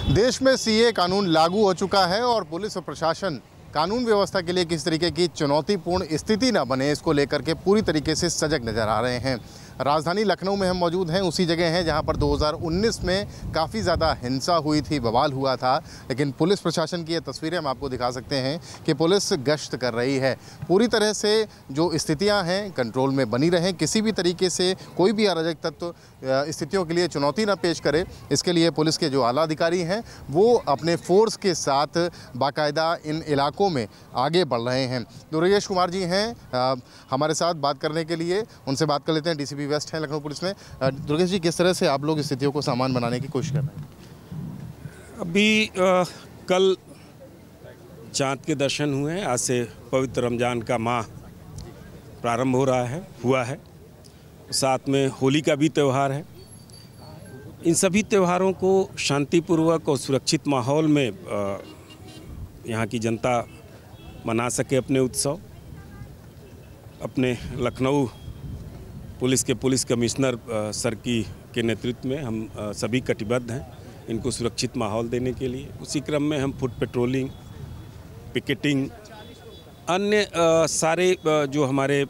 देश में सीए कानून लागू हो चुका है और पुलिस और प्रशासन कानून व्यवस्था के लिए किस तरीके की चुनौतीपूर्ण स्थिति न बने इसको लेकर के पूरी तरीके से सजग नजर आ रहे हैं। राजधानी लखनऊ में हम मौजूद हैं, उसी जगह हैं जहां पर 2019 में काफ़ी ज़्यादा हिंसा हुई थी, बवाल हुआ था। लेकिन पुलिस प्रशासन की ये तस्वीरें हम आपको दिखा सकते हैं कि पुलिस गश्त कर रही है। पूरी तरह से जो स्थितियां हैं कंट्रोल में बनी रहें, किसी भी तरीके से कोई भी अराजक तत्व स्थितियों के लिए चुनौती न पेश करे, इसके लिए पुलिस के जो आला अधिकारी हैं वो अपने फोर्स के साथ बाकायदा इन इलाकों में आगे बढ़ रहे हैं। दुर्गेश कुमार जी हैं हमारे साथ बात करने के लिए, उनसे बात कर लेते हैं। डीसीपी वेस्ट हैं लखनऊ पुलिस में। दुर्गेश जी, किस तरह से आप लोग स्थितियों को सामान बनाने की कोशिश कर रहे हैं? अभी कल चाँद के दर्शन हुए हैं। आज से पवित्र रमज़ान का माह प्रारंभ हुआ है। साथ में होली का भी त्यौहार है। इन सभी त्योहारों को शांतिपूर्वक और सुरक्षित माहौल में यहाँ की जनता मना सके अपने उत्सव। अपने लखनऊ पुलिस के पुलिस कमिश्नर सर के नेतृत्व में हम सभी कटिबद्ध हैं इनको सुरक्षित माहौल देने के लिए। उसी क्रम में हम फुट पेट्रोलिंग, पिकेटिंग, अन्य सारे जो हमारे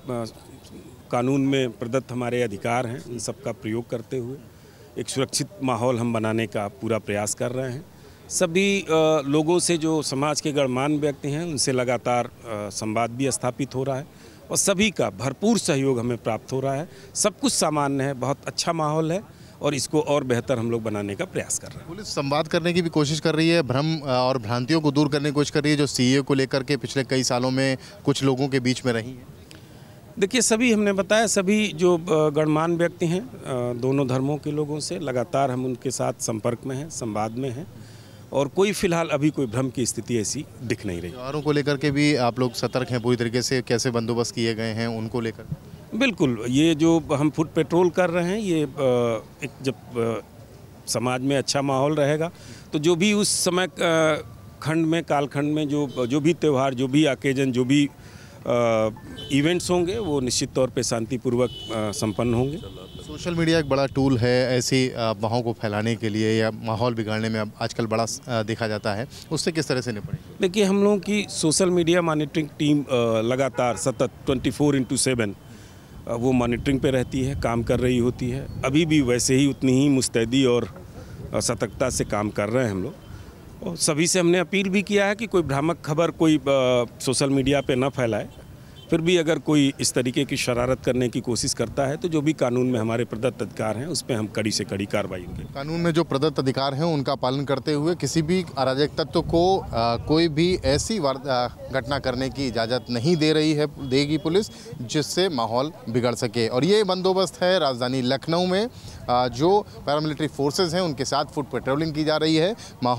कानून में प्रदत्त हमारे अधिकार हैं इन सब का प्रयोग करते हुए एक सुरक्षित माहौल हम बनाने का पूरा प्रयास कर रहे हैं। सभी लोगों से जो समाज के गणमान्य व्यक्ति हैं उनसे लगातार संवाद भी स्थापित हो रहा है और सभी का भरपूर सहयोग हमें प्राप्त हो रहा है। सब कुछ सामान्य है, बहुत अच्छा माहौल है और इसको और बेहतर हम लोग बनाने का प्रयास कर रहे हैं। पुलिस संवाद करने की भी कोशिश कर रही है, भ्रम और भ्रांतियों को दूर करने की कोशिश कर रही है जो सीए को लेकर के पिछले कई सालों में कुछ लोगों के बीच में रही है। देखिए, सभी हमने बताया, सभी जो गणमान्य व्यक्ति हैं दोनों धर्मों के लोगों से लगातार हम उनके साथ संपर्क में हैं, संवाद में हैं और कोई फिलहाल अभी कोई भ्रम की स्थिति ऐसी दिख नहीं रही। त्योहारों को लेकर के भी आप लोग सतर्क हैं पूरी तरीके से? कैसे बंदोबस्त किए गए हैं उनको लेकर? बिल्कुल, ये जो हम फुट पेट्रोल कर रहे हैं ये एक जब समाज में अच्छा माहौल रहेगा तो जो भी उस समय खंड में कालखंड में जो भी त्यौहार, जो भी ऑकेजन, जो भी इवेंट्स होंगे वो निश्चित तौर पे शांतिपूर्वक संपन्न होंगे। सोशल मीडिया एक बड़ा टूल है ऐसी अफवाहों को फैलाने के लिए या माहौल बिगाड़ने में अब आजकल बड़ा देखा जाता है, उससे किस तरह से निपटेंगे? देखिए, हम लोगों की सोशल मीडिया मॉनिटरिंग टीम लगातार सतत 24/7 वो मॉनिटरिंग पे रहती है, काम कर रही होती है। अभी भी वैसे ही उतनी ही मुस्तैदी और सतर्कता से काम कर रहे हैं हम लोग। और सभी से हमने अपील भी किया है कि कोई भ्रामक खबर कोई सोशल मीडिया पे न फैलाए। फिर भी अगर कोई इस तरीके की शरारत करने की कोशिश करता है तो जो भी कानून में हमारे प्रदत्त अधिकार हैं उस पर हम कड़ी से कड़ी कार्रवाई होंगे। कानून में जो प्रदत्त अधिकार हैं उनका पालन करते हुए किसी भी अराजक तत्व को कोई भी ऐसी घटना करने की इजाज़त नहीं देगी पुलिस जिससे माहौल बिगड़ सके। और ये बंदोबस्त है राजधानी लखनऊ में जो पैरामिलिट्री फोर्सेज हैं उनके साथ फुट पेट्रोलिंग की जा रही है।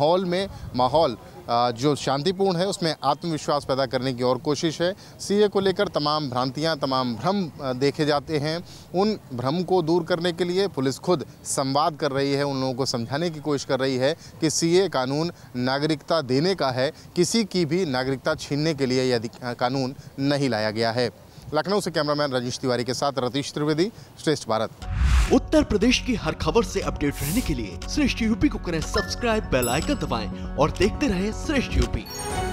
माहौल जो शांतिपूर्ण है उसमें आत्मविश्वास पैदा करने की और कोशिश है। सीए को लेकर तमाम भ्रांतियां, तमाम भ्रम देखे जाते हैं, उन भ्रम को दूर करने के लिए पुलिस खुद संवाद कर रही है, उन लोगों को समझाने की कोशिश कर रही है कि सीए कानून नागरिकता देने का है, किसी की भी नागरिकता छीनने के लिए यह कानून नहीं लाया गया है। लखनऊ से कैमरामैन राजेश तिवारी के साथ रतीश त्रिवेदी, श्रेष्ठ भारत। उत्तर प्रदेश की हर खबर से अपडेट रहने के लिए श्रेष्ठ यूपी को करें सब्सक्राइब, बेल आइकन दबाएं और देखते रहें श्रेष्ठ यूपी।